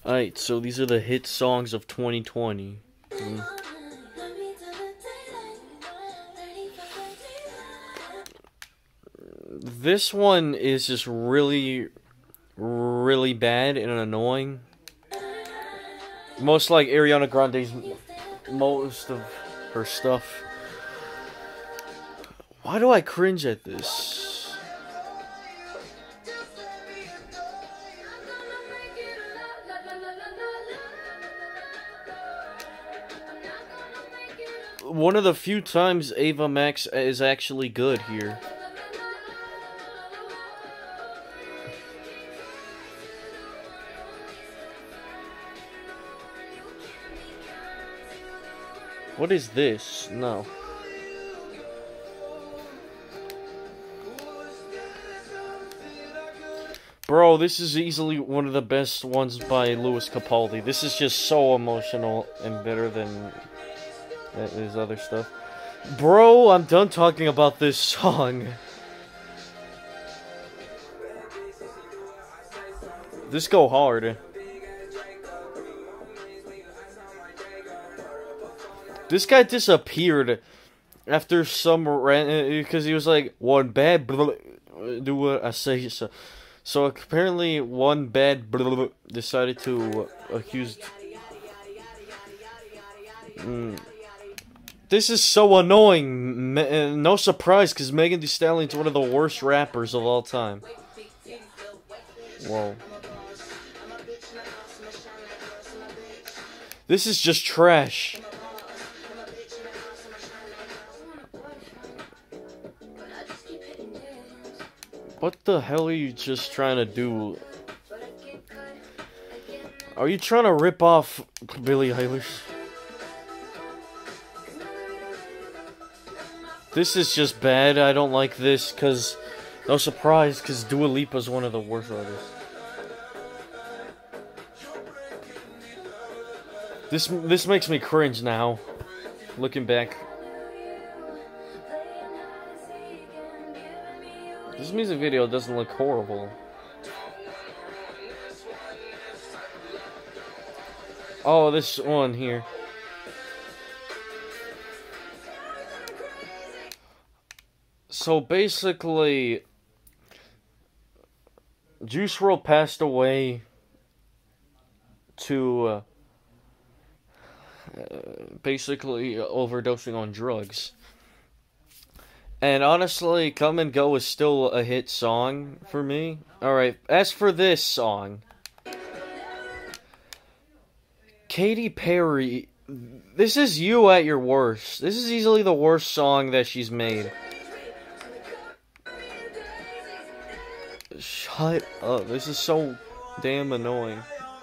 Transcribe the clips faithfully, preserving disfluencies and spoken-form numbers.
Alright, so these are the hit songs of twenty twenty. Mm. This one is just really, really bad and annoying. Most like Ariana Grande's most of her stuff. Why do I cringe at this? One of the few times Ava Max is actually good here. What is this? No. Bro, this is easily one of the best ones by Lewis Capaldi. This is just so emotional and better than his other stuff. Bro, I'm done talking about this song. This go hard. This guy disappeared after some ran because he was like one bad blah, do what I say. So, so apparently one bad blah, decided to accuse. Mm. This is so annoying. No surprise, because Megan Thee Stallion's one of the worst rappers of all time. Whoa. This is just trash. What the hell are you just trying to do? Are you trying to rip off Billie Eilish? This is just bad. I don't like this, because... No surprise, because Dua Lipa's one of the worst artists. This, this makes me cringe now, looking back. This music video doesn't look horrible. Oh, this one here. So basically, Juice world passed away to uh, uh, basically overdosing on drugs. And honestly, Come and Go is still a hit song for me. Alright, as for this song, Katy Perry, this is you at your worst. This is easily the worst song that she's made. Shut up, this is so damn annoying.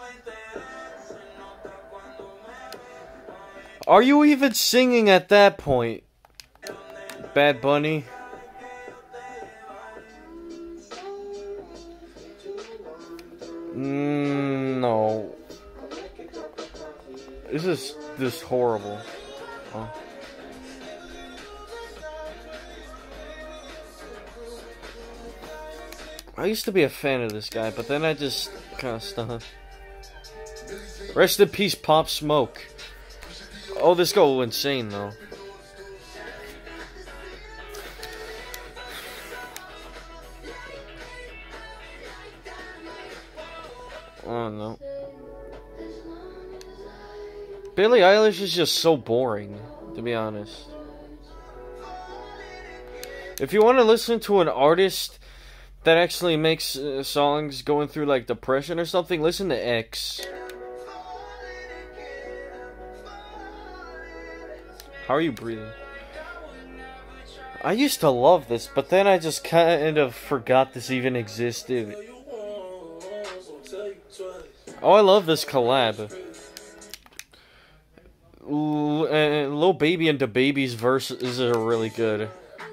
Are you even singing at that point? Bad Bunny. Mm, no. This is this horrible. Huh? I used to be a fan of this guy, but then I just kind of stopped. Rest in peace, Pop Smoke. Oh, this go insane though. Oh no. Billie Eilish is just so boring, to be honest. If you want to listen to an artist that actually makes uh, songs going through like depression or something, listen to X. How are you breathing? I used to love this, but then I just kind of forgot this even existed. Oh, I love this collab. L uh, Lil Baby and DaBaby's verses are really good.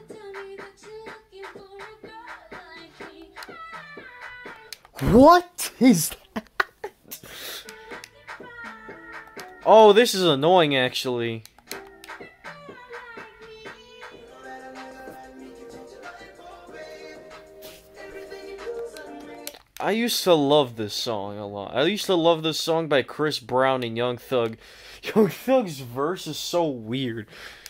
What is that? Oh, this is annoying actually. I used to love this song a lot. I used to love this song by Chris Brown and Young Thug. Young Thug's verse is so weird.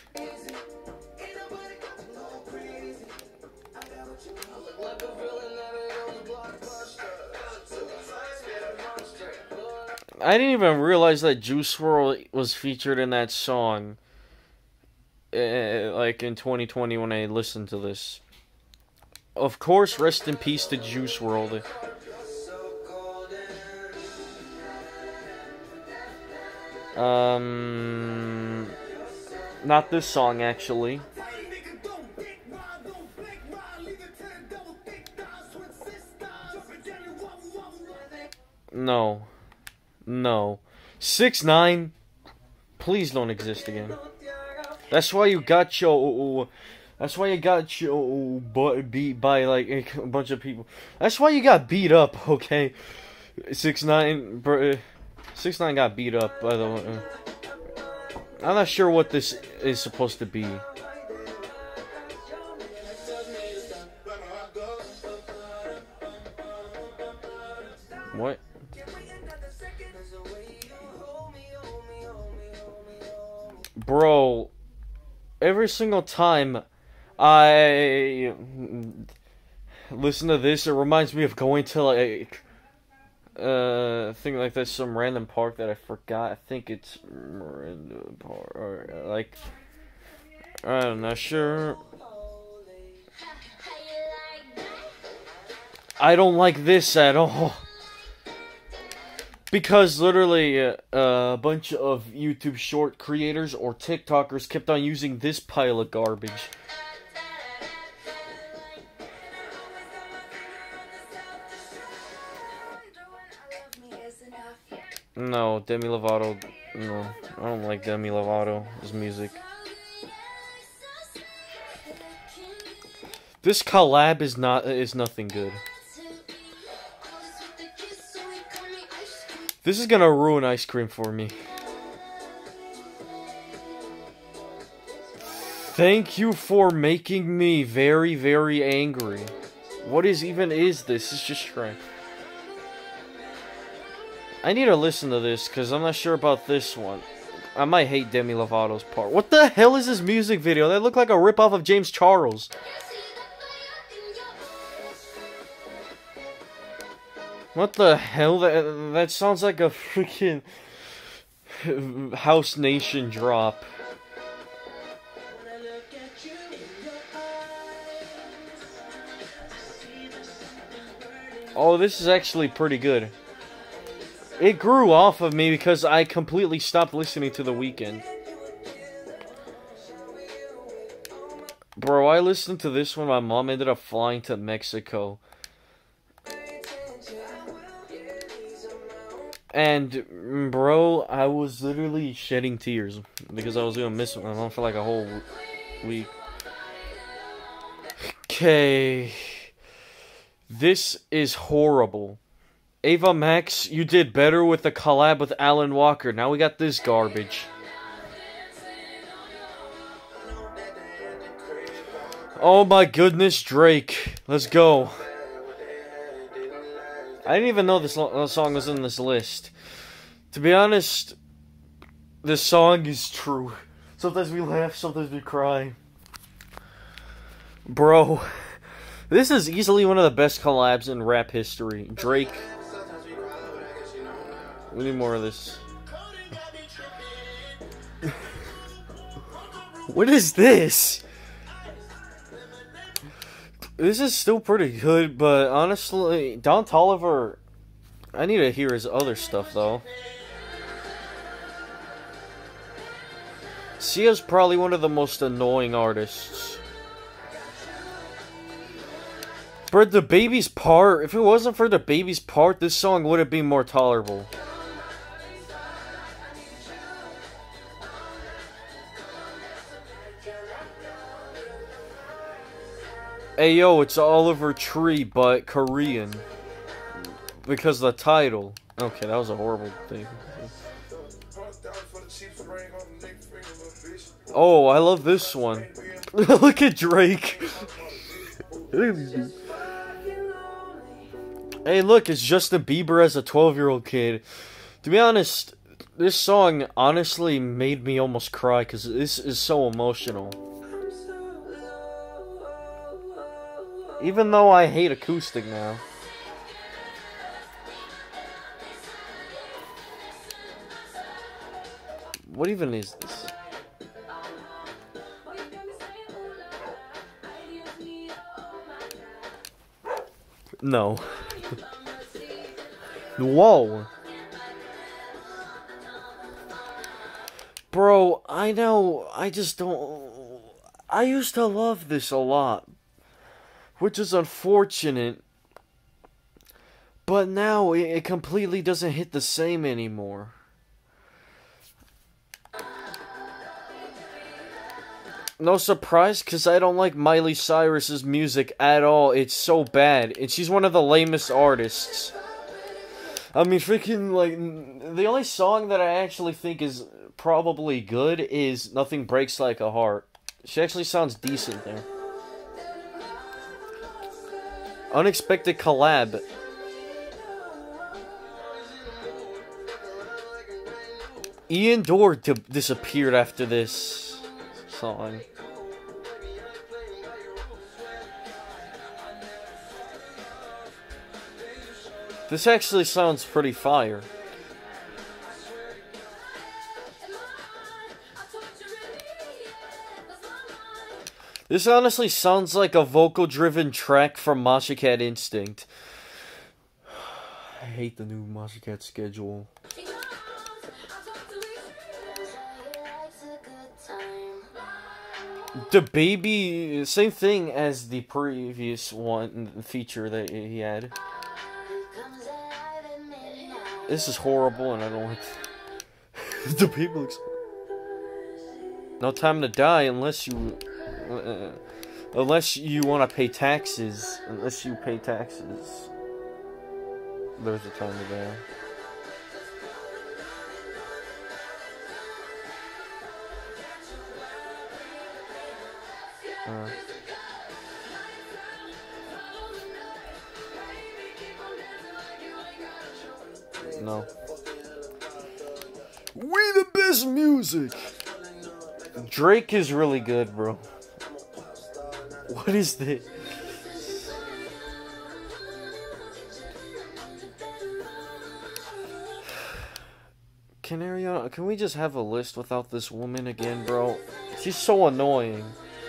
I didn't even realize that Juice world was featured in that song. Uh, like in twenty twenty when I listened to this. Of course, rest in peace to Juice world. Um, not this song actually. No, no. six nine, please don't exist again. That's why you got your. That's why you got your butt beat by like a bunch of people. That's why you got beat up. Okay, six nine, bro. six nine got beat up by the way. I'm not sure what this is supposed to be. What? Bro, every single time I listen to this, it reminds me of going to like uh thing like this, some random park that I forgot. I think it's Miranda Park or like I'm not sure. I don't like this at all. Because literally uh, a bunch of YouTube short creators or TikTokers kept on using this pile of garbage. No, Demi Lovato, no, I don't like Demi Lovato's music. This collab is not is nothing good. This is gonna ruin ice cream for me. Thank you for making me very, very angry. What is even is this? It's just trash. I need to listen to this because I'm not sure about this one. I might hate Demi Lovato's part. What the hell is this music video? That looked like a ripoff of James Charles. What the hell? That, that sounds like a freaking House Nation drop. Oh, this is actually pretty good. It grew off of me because I completely stopped listening to The Weeknd. Bro, I listened to this when my mom ended up flying to Mexico. And, bro, I was literally shedding tears because I was gonna miss my mom for like a whole week. Okay. This is horrible. Ava Max, you did better with the collab with Alan Walker. Now we got this garbage. Oh my goodness, Drake. Let's go. I didn't even know this song was in this list. To be honest, this song is true. Sometimes we laugh, sometimes we cry. Bro, this is easily one of the best collabs in rap history. Drake. We need more of this. What is this? This is still pretty good, but honestly, Don Toliver, I need to hear his other stuff, though. Sia's probably one of the most annoying artists. For the baby's part, if it wasn't for the baby's part, this song would have been more tolerable. Hey yo, it's Oliver Tree, but Korean. Because the title. Okay, that was a horrible thing. Oh, I love this one. Look at Drake. Hey, look, it's Justin Bieber as a twelve-year-old kid. To be honest, this song honestly made me almost cry because this is so emotional. Even though I hate acoustic now. What even is this? No. Whoa. Bro, I know, I just don't... I used to love this a lot. Which is unfortunate. But now, it, it completely doesn't hit the same anymore. No surprise, because I don't like Miley Cyrus's music at all. It's so bad. And she's one of the lamest artists. I mean, freaking, like, the only song that I actually think is probably good is Nothing Breaks Like a Heart. She actually sounds decent there. Unexpected collab. Ian Dorr d disappeared after this song. This actually sounds pretty fire. This honestly sounds like a vocal-driven track from Masha Cat Instinct. I hate the new Masha Cat schedule. DaBaby, same thing as the previous one feature that he had. This is horrible, and I don't like it. DaBaby looks. No Time to Die unless you, uh, unless you want to pay taxes. Unless you pay taxes, there's a time to die. Uh. No. We the best music! Drake is really good, bro. What is this? Canaria, can we just have a list without this woman again, bro? She's so annoying.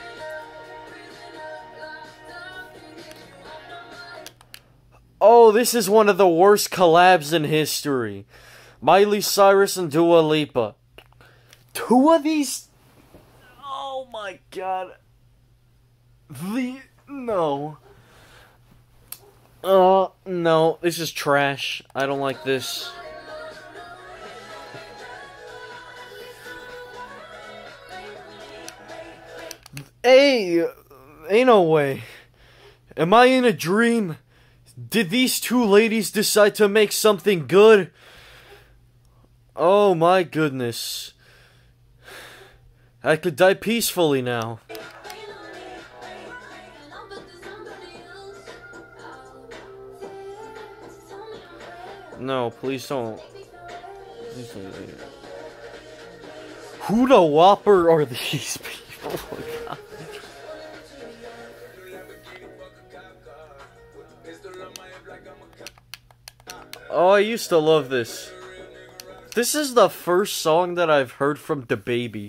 Oh, this is one of the worst collabs in history. Miley Cyrus and Dua Lipa. Two of these? Oh my god. The... No. Uh, no. This is trash. I don't like this. Hey, ain't no way. Am I in a dream? Did these two ladies decide to make something good? Oh my goodness. I could die peacefully now. No, please don't. Please don't. Who the whopper are these people? Oh my god. Oh, I used to love this. This is the first song that I've heard from DaBaby.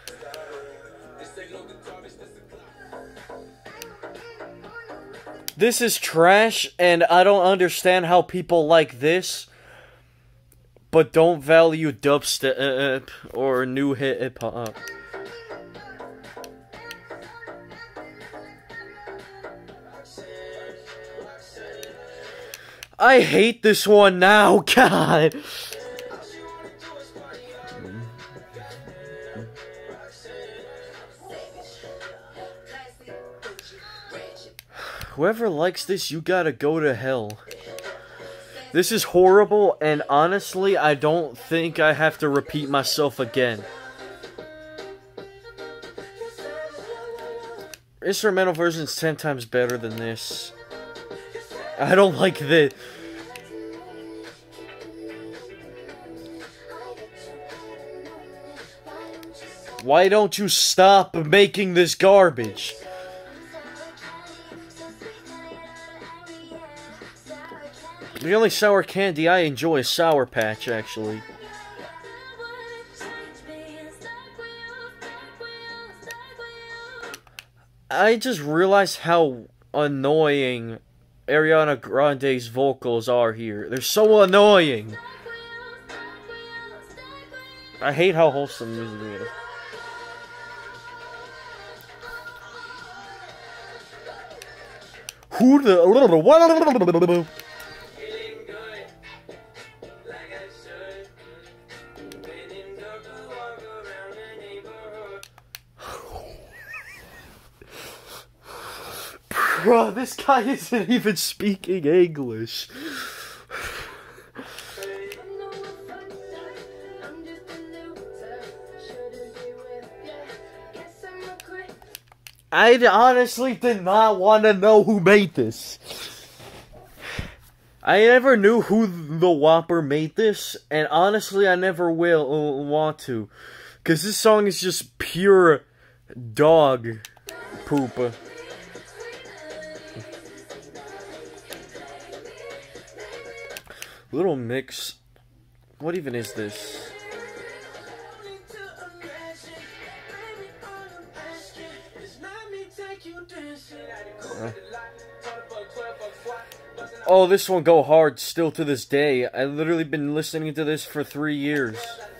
This is trash, and I don't understand how people like this, but don't value dubstep or new hip hop. I hate this one now, God. Whoever likes this, you gotta go to hell. This is horrible, and honestly, I don't think I have to repeat myself again. Instrumental version's ten times better than this. I don't like this. Why don't you stop making this garbage? The only sour candy I enjoy is Sour Patch, actually. I just realized how annoying Ariana Grande's vocals are here. They're so annoying. I hate how wholesome music is. Who the what? Bro, this guy isn't even speaking English. I honestly did not want to know who made this. I never knew who the Whopper made this, and honestly, I never will want to. Because this song is just pure dog poop. Little Mix. What even is this? Uh. Oh, this one go hard still to this day. I've literally been listening to this for three years.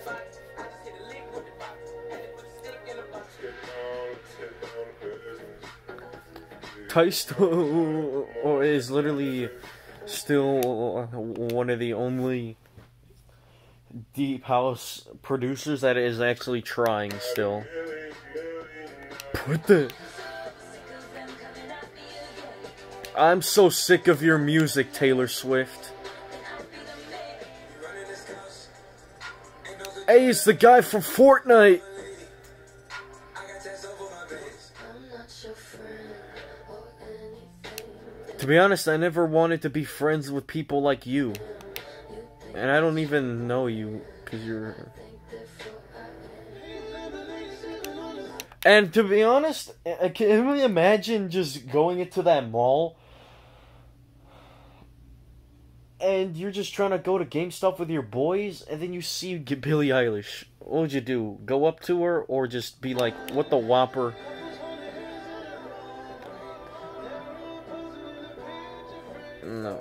Tiesto is literally still one of the only deep house producers that is actually trying still. Put the... I'm so sick of your music, Taylor Swift. Hey, it's the guy from Fortnite. To be honest, I never wanted to be friends with people like you. And I don't even know you, because you're... And to be honest, can we imagine just going into that mall and you're just trying to go to GameStop with your boys, and then you see Billie Eilish. What would you do? Go up to her, or just be like, what the Whopper? No.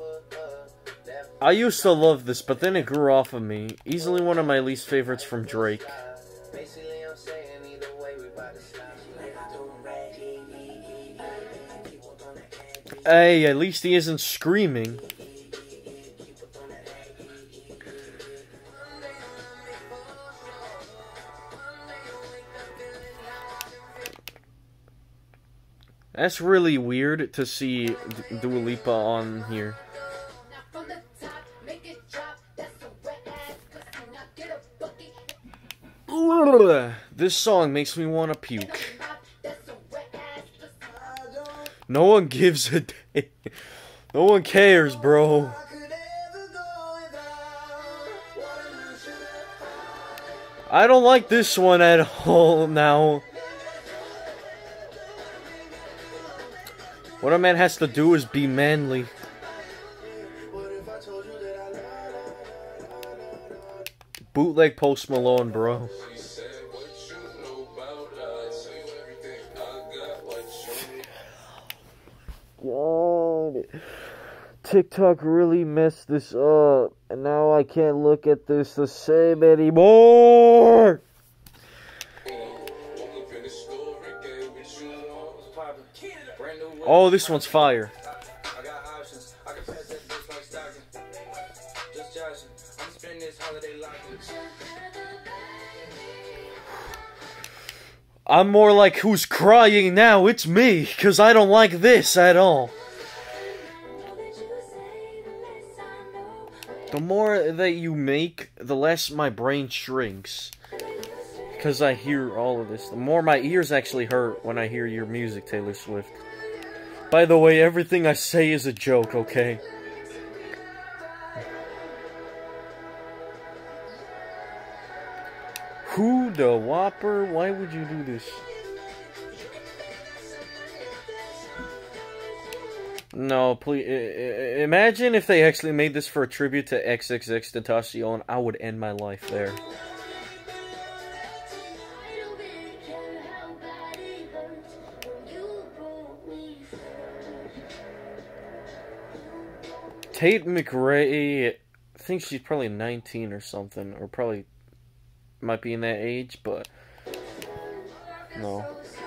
I used to love this, but then it grew off of me. Easily one of my least favorites from Drake. Hey, at least he isn't screaming. That's really weird to see Dua Lipa on here. This song makes me want to puke. No one gives a damn. No one cares, bro. I don't like this one at all now. What a man has to do is be manly. Bootleg Post Malone, bro. God. TikTok really messed this up. And now I can't look at this the same anymore. Oh, this one's fire. I'm more like, who's crying now? It's me, because I don't like this at all. The more that you make, the less my brain shrinks. Because I hear all of this. The more my ears actually hurt when I hear your music, Taylor Swift. By the way, everything I say is a joke, okay? Who the Whopper? Why would you do this? No, please. Imagine if they actually made this for a tribute to triple X Tentacion. I would end my life there. Tate McRae, I think she's probably nineteen or something, or probably might be in that age, but no.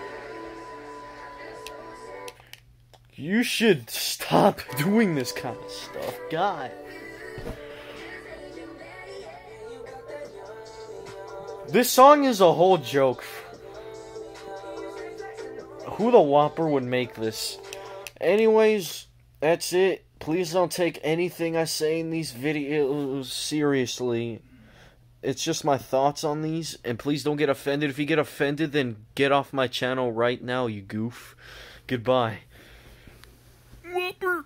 You should stop doing this kind of stuff, God. This song is a whole joke. Who the Whopper would make this? Anyways, that's it. Please don't take anything I say in these videos seriously. It's just my thoughts on these, and please don't get offended. If you get offended, then get off my channel right now, you goof. Goodbye. Whopper!